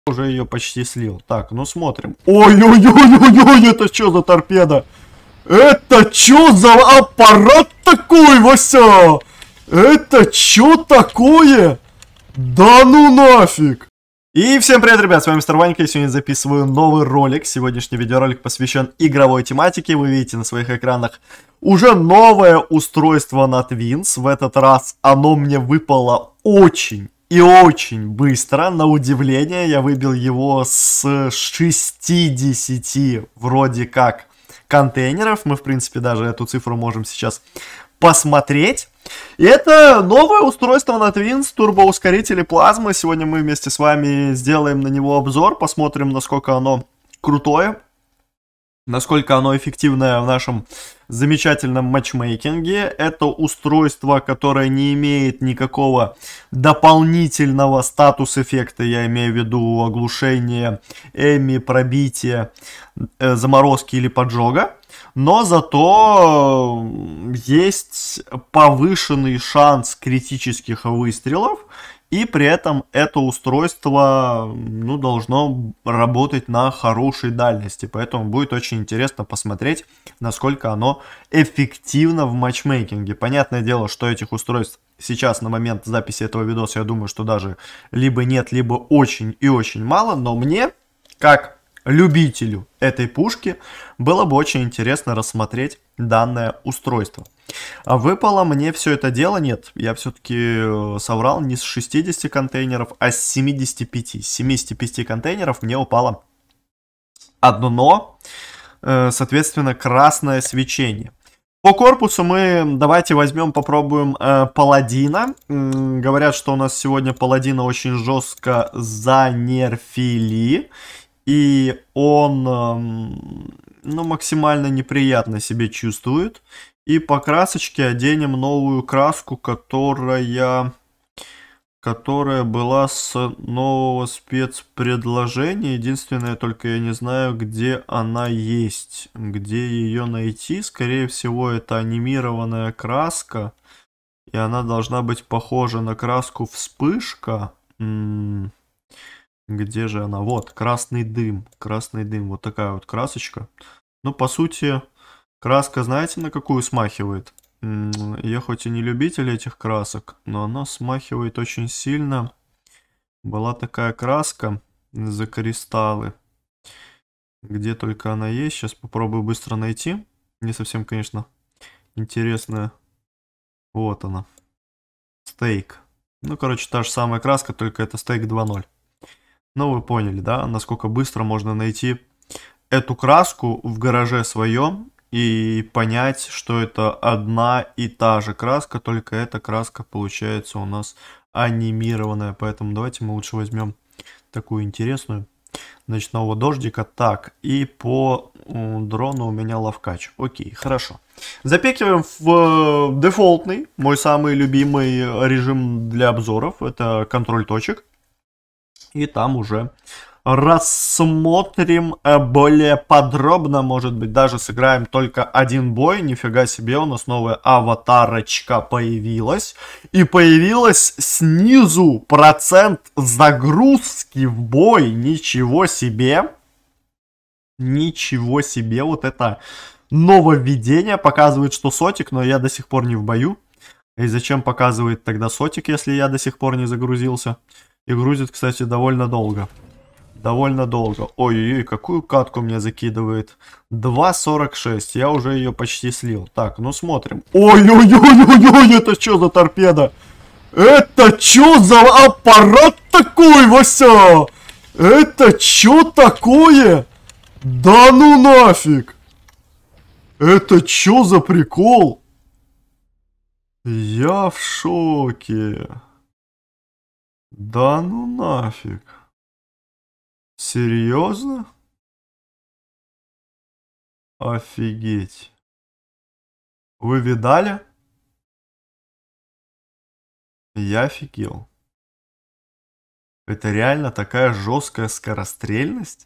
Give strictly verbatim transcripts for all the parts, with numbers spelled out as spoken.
Уже ее почти слил. Так, ну смотрим. Ой-ой-ой-ой-ой, это что за торпеда? Это что за аппарат такой, Вася? Это что такое? Да ну нафиг! И всем привет, ребят, с вами Мистер Ванька, я сегодня записываю новый ролик. Сегодняшний видеоролик посвящен игровой тематике. Вы видите на своих экранах уже новое устройство на Twins. В этот раз оно мне выпало очень и очень быстро. На удивление, я выбил его с шестидесяти вроде как контейнеров. Мы, в принципе, даже эту цифру можем сейчас посмотреть. И это новое устройство на Twins, турбоускорители плазмы. Сегодня мы вместе с вами сделаем на него обзор, посмотрим, насколько оно крутое, насколько оно эффективное в нашем замечательном матчмейкинге. Это устройство, которое не имеет никакого дополнительного статус-эффекта, я имею в виду оглушение, эми, пробитие, э, заморозки или поджога. Но зато есть повышенный шанс критических выстрелов, и при этом это устройство, ну, должно работать на хорошей дальности. Поэтому будет очень интересно посмотреть, насколько оно эффективно в матчмейкинге. Понятное дело, что этих устройств сейчас на момент записи этого видоса, я думаю, что даже либо нет, либо очень и очень мало. Но мне, как любителю этой пушки, было бы очень интересно рассмотреть данное устройство. А выпало мне все это дело, нет, я все-таки соврал, не с шестидесяти контейнеров, а с семидесяти пяти. С семидесяти пяти контейнеров мне упало одно, соответственно, красное свечение. По корпусу мы давайте возьмем, попробуем э, паладина. М-м, говорят, что у нас сегодня паладина очень жестко занерфили. И он, ну, максимально неприятно себя чувствует. И по красочке оденем новую краску, которая, которая была с нового спецпредложения. Единственное, только я не знаю, где она есть. Где ее найти. Скорее всего, это анимированная краска. И она должна быть похожа на краску вспышка. М-м- Где же она? Вот, красный дым. Красный дым. Вот такая вот красочка. Ну, по сути, краска, знаете, на какую смахивает? Я хоть и не любитель этих красок, но она смахивает очень сильно. Была такая краска за кристаллы. Где только она есть. Сейчас попробую быстро найти. Не совсем, конечно, интересная. Вот она. Стейк. Ну, короче, та же самая краска, только это стейк два ноль. Ну, вы поняли, да, насколько быстро можно найти эту краску в гараже своем и понять, что это одна и та же краска, только эта краска получается у нас анимированная. Поэтому давайте мы лучше возьмем такую интересную ночного дождика. Так, и по дрону у меня лавкач. Окей, хорошо. Запекиваем в дефолтный, мой самый любимый режим для обзоров. Это контроль точек. И там уже рассмотрим более подробно, может быть, даже сыграем только один бой. Нифига себе, у нас новая аватарочка появилась. И появилась снизу процент загрузки в бой. Ничего себе. Ничего себе, вот это нововведение. Показывает, что сотик, но я до сих пор не в бою. И зачем показывает тогда сотик, если я до сих пор не загрузился? И грузит, кстати, довольно долго. Довольно долго. Ой-ой-ой, какую катку мне закидывает. два сорок шесть. Я уже ее почти слил. Так, ну смотрим. Ой-ой-ой-ой-ой, это что за торпеда? Это что за аппарат такой, Вася? Это что такое? Да ну нафиг. Это что за прикол? Я в шоке. Да ну нафиг. Серьезно? Офигеть. Вы видали? Я офигел. Это реально такая жесткая скорострельность?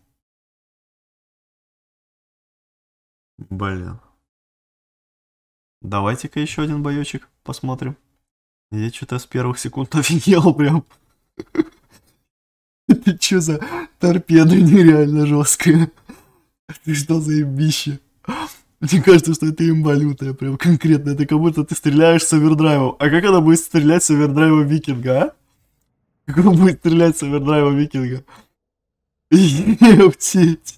Блин. Давайте-ка еще один боечек посмотрим. Я что-то с первых секунд офигел прям. Это что за торпеда нереально жесткая? Ты что за имбище? Мне кажется, что это имба лютая, прям конкретно. Это как будто ты стреляешь с овердрайвом. А как она будет стрелять с овердрайва Викинга, а? Как он будет стрелять с овердрайва Викинга? Ептить.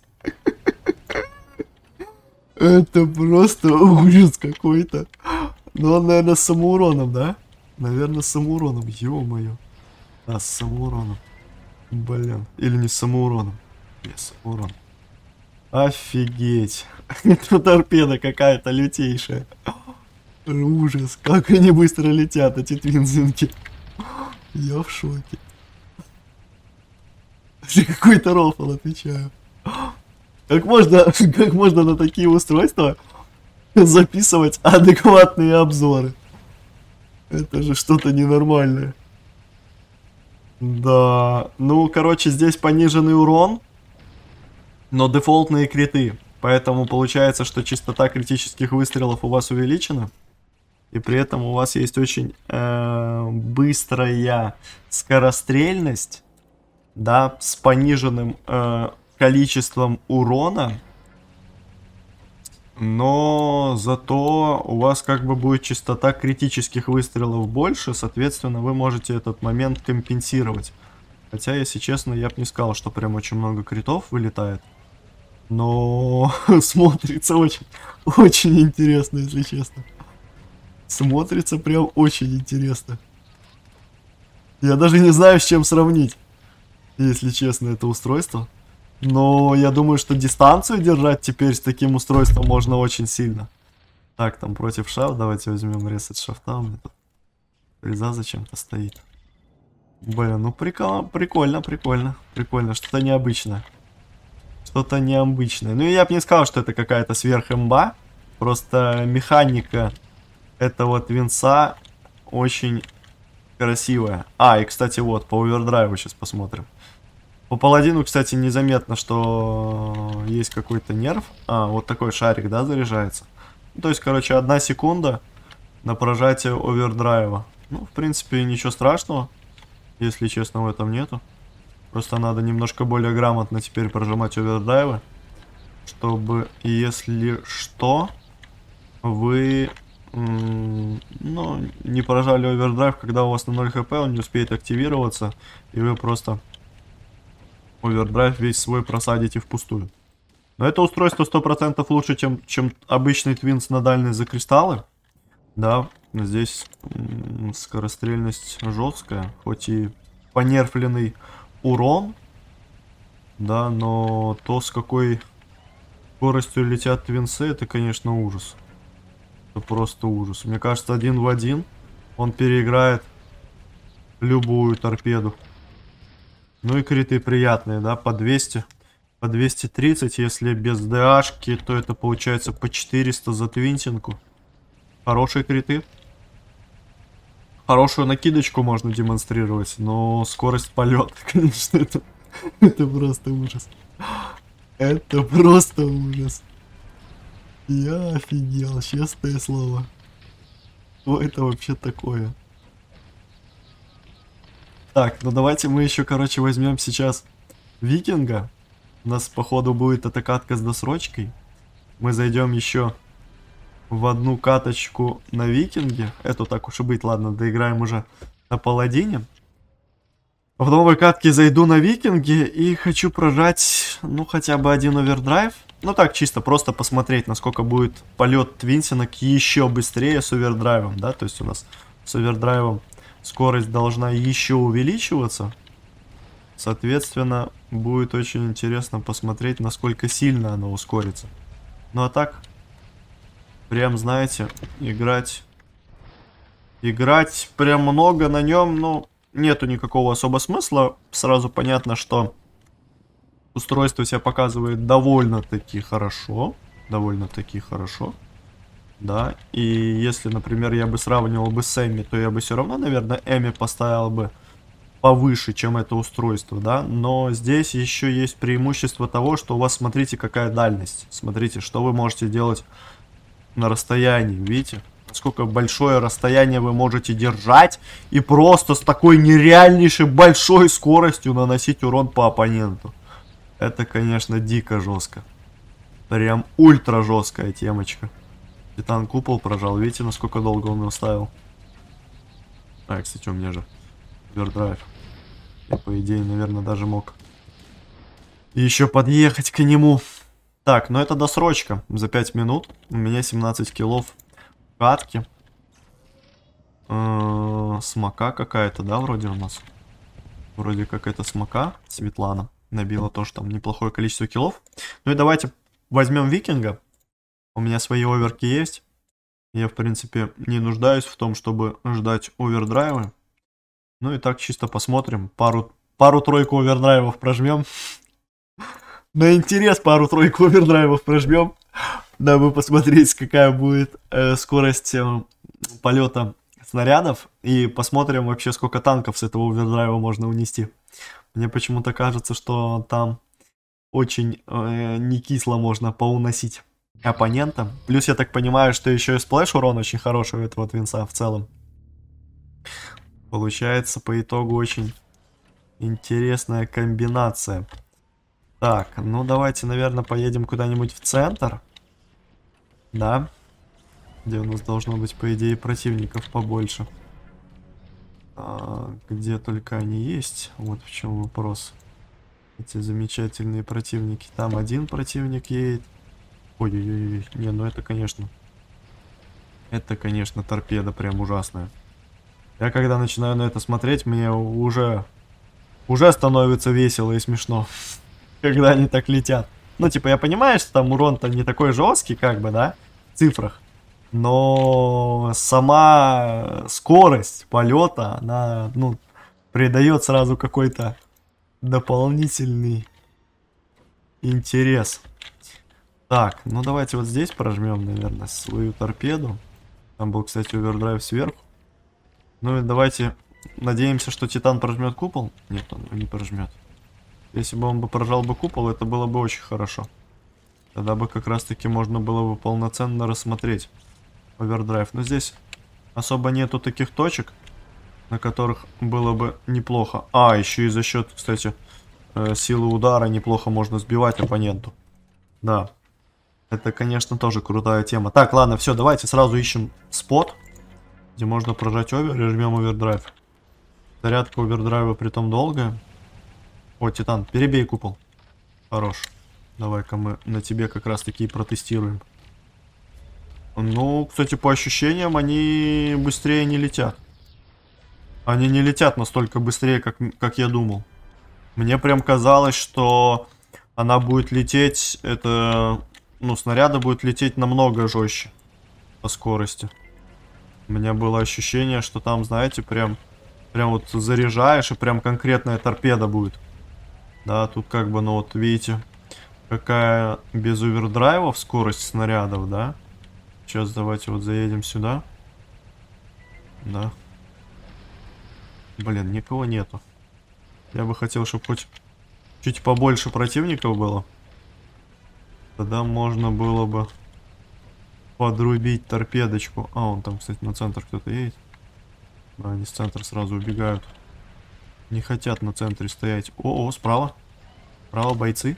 Это просто ужас какой-то. Ну он, наверное, с самоуроном, да? Наверное, с самоуроном. Ё-моё. А, с самоуроном. Блин. Или не с самоуроном. Не, с самоуроном. Офигеть. Это торпеда какая-то лютейшая. Ужас. Как они быстро летят, эти твинзинки. Я в шоке. Это какой-то рофл, отвечаю. Как можно, как можно на такие устройства записывать адекватные обзоры? Это же что-то ненормальное. Да, ну, короче, здесь пониженный урон, но дефолтные криты. Поэтому получается, что частота критических выстрелов у вас увеличена. И при этом у вас есть очень э, быстрая скорострельность, да, с пониженным э, количеством урона. Но зато у вас как бы будет частота критических выстрелов больше, соответственно, вы можете этот момент компенсировать. Хотя, если честно, я бы не сказал, что прям очень много критов вылетает. Но смотрится очень, очень интересно, если честно. Смотрится прям очень интересно. Я даже не знаю, с чем сравнить, если честно, это устройство. Но я думаю, что дистанцию держать теперь с таким устройством можно очень сильно. Так, там против шафт. Давайте возьмем ресет шафта. У меня тут фреза зачем-то стоит. Блин, ну прикол, прикольно, прикольно. Прикольно, что-то необычное. Что-то необычное. Ну, я бы не сказал, что это какая-то сверхэмба. Просто механика этого твинса очень красивая. А, и, кстати, вот, по овердрайву сейчас посмотрим. По паладину, кстати, незаметно, что есть какой-то нерв. А, вот такой шарик, да, заряжается. Ну, то есть, короче, одна секунда на прожатие овердрайва. Ну, в принципе, ничего страшного, если честно, в этом нету. Просто надо немножко более грамотно теперь прожимать овердрайвы, чтобы, если что, вы, ну, не прожали овердрайв, когда у вас на ноль хп, он не успеет активироваться, и вы просто овердрайв весь свой просадите впустую. Но это устройство сто процентов лучше, чем, чем обычный твинс на дальность за кристаллы. Да, здесь скорострельность жесткая, хоть и понерфленный урон, да, но то, с какой скоростью летят твинсы, это, конечно, ужас. Это просто ужас. Мне кажется, один в один он переиграет любую торпеду. Ну и криты приятные, да, по двести, по двести тридцать, если без ДАшки, то это получается по четыреста за твинтинку. Хорошие криты. Хорошую накидочку можно демонстрировать, но скорость полета, конечно, это, это просто ужас. Это просто ужас. Я офигел, честное слово. Что это вообще такое? Так, ну давайте мы еще, короче, возьмем сейчас Викинга. У нас, походу, будет эта катка с досрочкой. Мы зайдем еще в одну каточку на Викинге. Эту, так уж и быть, ладно, доиграем уже на Паладине. В новой катке зайду на Викинге и хочу прожать, ну, хотя бы один овердрайв. Ну, так, чисто просто посмотреть, насколько будет полет твинсинок еще быстрее с овердрайвом, да. То есть у нас с овердрайвом скорость должна еще увеличиваться. Соответственно, будет очень интересно посмотреть, насколько сильно она ускорится. Ну, а так, прям, знаете, играть... Играть прям много на нем, ну, нету никакого особо смысла. Сразу понятно, что устройство себя показывает довольно-таки хорошо. Довольно-таки хорошо. Да, и если, например, я бы сравнивал бы с Эми, то я бы все равно, наверное, Эми поставил бы повыше, чем это устройство, да. Но здесь еще есть преимущество того, что у вас, смотрите, какая дальность. Смотрите, что вы можете делать на расстоянии, видите? насколько большое расстояние вы можете держать и просто с такой нереальнейшей большой скоростью наносить урон по оппоненту. Это, конечно, дико жестко. Прям ультра жесткая темочка. Титан купол прожал. Видите, насколько долго он его ставил? А, кстати, у меня же овердрайв. Я, по идее, наверное, даже мог еще подъехать к нему. Так, ну это досрочка. За пять минут. У меня семнадцать киллов в катке. Э-э, смока какая-то, да, вроде у нас? Вроде как это смока. Светлана набила тоже там неплохое количество киллов. Ну и давайте возьмем викинга. У меня свои оверки есть. Я, в принципе, не нуждаюсь в том, чтобы ждать овердрайвы. Ну и так чисто посмотрим. Пару, пару-тройку овердрайвов прожмем. На интерес пару-тройку овердрайвов прожмем. Дабы посмотреть, какая будет э, скорость э, полета снарядов. И посмотрим вообще, сколько танков с этого овердрайва можно унести. Мне почему-то кажется, что там очень э, не кисло можно поуносить оппонента. Плюс я так понимаю, что еще и сплэш урон очень хороший у этого твинса в целом. Получается по итогу очень интересная комбинация. Так, ну давайте, наверное, поедем куда-нибудь в центр. Да. Где у нас должно быть, по идее, противников побольше. А, где только они есть. Вот в чем вопрос. Эти замечательные противники. Там один противник едет. Ой-ой-ой. Не, ну это, конечно... Это, конечно, торпеда прям ужасная. Я когда начинаю на это смотреть, мне уже... Уже становится весело и смешно. Когда они так летят. Ну, типа, я понимаю, что там урон-то не такой жесткий, как бы, да? В цифрах. Но сама скорость полета, она, ну, придает сразу какой-то дополнительный интерес. Так, ну давайте вот здесь прожмем, наверное, свою торпеду. Там был, кстати, овердрайв сверху. Ну и давайте надеемся, что Титан прожмет купол. Нет, он его не прожмет. Если бы он бы прожал бы купол, это было бы очень хорошо. Тогда бы как раз-таки можно было бы полноценно рассмотреть овердрайв. Но здесь особо нету таких точек, на которых было бы неплохо. А, еще и за счет, кстати, силы удара неплохо можно сбивать оппоненту. Да. Это, конечно, тоже крутая тема. Так, ладно, все, давайте сразу ищем спот, где можно прожать овер и жмем овердрайв. Зарядка овердрайва притом долгая. О, Титан, перебей купол. Хорош. Давай-ка мы на тебе как раз таки и протестируем. Ну, кстати, по ощущениям, они быстрее не летят. Они не летят настолько быстрее, как, как я думал. Мне прям казалось, что она будет лететь, это... Ну, снаряды будут лететь намного жестче по скорости. У меня было ощущение, что там, знаете, прям... Прям вот заряжаешь, и прям конкретная торпеда будет. Да, тут как бы, ну вот, видите, какая без овердрайвов скорость снарядов, да? Сейчас давайте вот заедем сюда. Да. Блин, никого нету. Я бы хотел, чтобы хоть чуть побольше противников было. Тогда можно было бы подрубить торпедочку. А, он там, кстати, на центр кто-то едет. Да, они с центра сразу убегают. Не хотят на центре стоять. О, о, справа. Справа бойцы.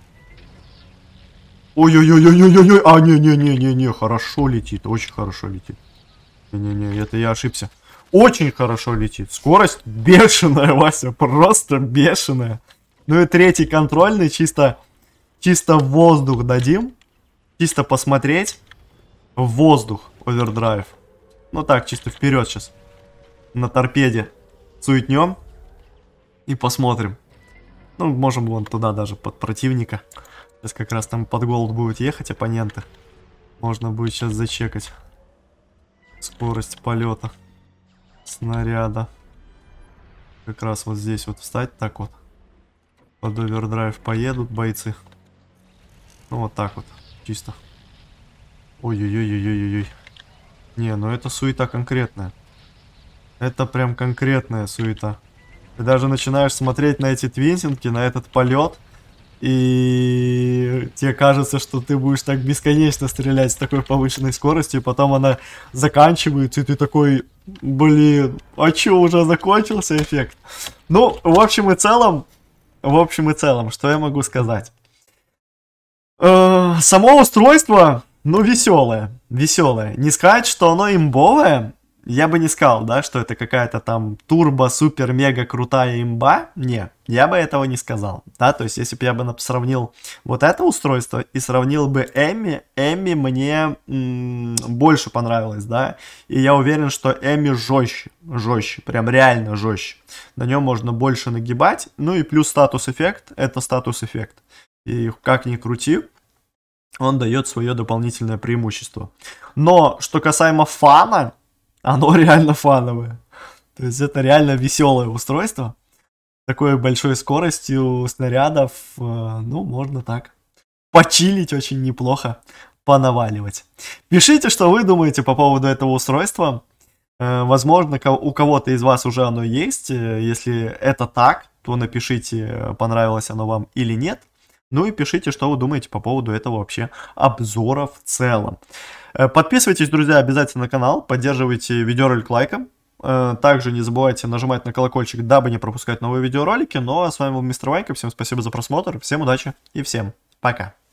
Ой-ой-ой-ой-ой-ой. А, не-не-не-не-не. Хорошо летит. Очень хорошо летит. Не-не-не, это я ошибся. Очень хорошо летит. Скорость бешеная, Вася. Просто бешеная. Ну и третий контрольный. Чисто, чисто в воздух дадим. Чисто посмотреть. В воздух овердрайв. Ну так, чисто вперед сейчас. На торпеде суетнем. И посмотрим. Ну, можем вон туда даже под противника. Сейчас как раз там под голд будут ехать оппоненты. Можно будет сейчас зачекать скорость полета снаряда. Как раз вот здесь вот встать так вот. Под овердрайв поедут бойцы. Ну, вот так вот. Чисто. Ой-ой-ой-ой-ой-ой. Не, ну это суета конкретная. Это прям конкретная суета. Ты даже начинаешь смотреть на эти твинсинги, на этот полет. И тебе кажется, что ты будешь так бесконечно стрелять с такой повышенной скоростью, и потом она заканчивается, и ты такой, блин, а чё, уже закончился эффект? Ну, в общем и целом, в общем и целом, что я могу сказать? Э, само устройство, ну, веселое, веселое. Не сказать, что оно имбовое, я бы не сказал, да, что это какая-то там турбо-супер-мега крутая имба. Не, я бы этого не сказал, да, то есть если бы я бы сравнил вот это устройство и сравнил бы Эмми, Эмми мне м- больше понравилось, да, и я уверен, что Эмми жестче, жестче, прям реально жестче. На нем можно больше нагибать, ну и плюс статус-эффект, это статус-эффект. И как ни крути, он дает свое дополнительное преимущество. Но, что касаемо фана, оно реально фановое. То есть это реально веселое устройство. Такой большой скоростью снарядов, э, ну, можно так почилить очень неплохо, понаваливать. Пишите, что вы думаете по поводу этого устройства. Э, возможно, у кого-то из вас уже оно есть. Если это так, то напишите, понравилось оно вам или нет. Ну и пишите, что вы думаете по поводу этого вообще обзора в целом. Подписывайтесь, друзья, обязательно на канал, поддерживайте видеоролик лайком. Также не забывайте нажимать на колокольчик, дабы не пропускать новые видеоролики. Ну а с вами был Мистер Ванька, всем спасибо за просмотр, всем удачи и всем пока.